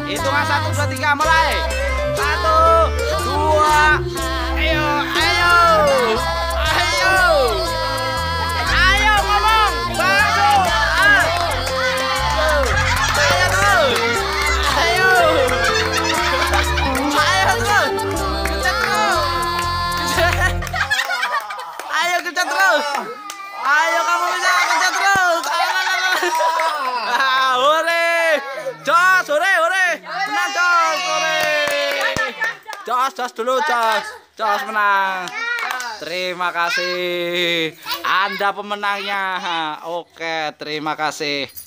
Hitungan 1, 2, 3 mulai. 1, 2. Ayo, ayo. Ayo. Ayo ngomong. Bagus. Ayo terus. Ayo. Ayo terus. Kencet terus. Ayo kencet terus. Ayo kamu bisa kencet terus. Hore. Jos, hore, hore. Menang Jos, hore. Jos dulu Jos. Jos menang. Terima kasih. Anda pemenangnya. Oke, terima kasih.